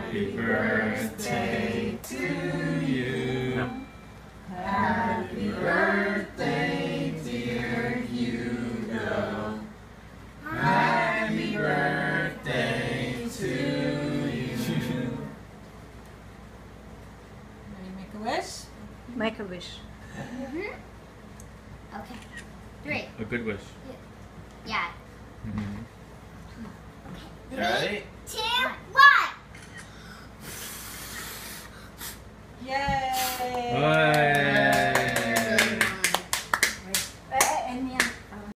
Happy birthday to you. Happy birthday, dear Hugo. Happy birthday to you. Ready to make a wish? Make a wish. Okay. 3. A good wish. Yeah. Mm-hmm. Okay. Ready? 2,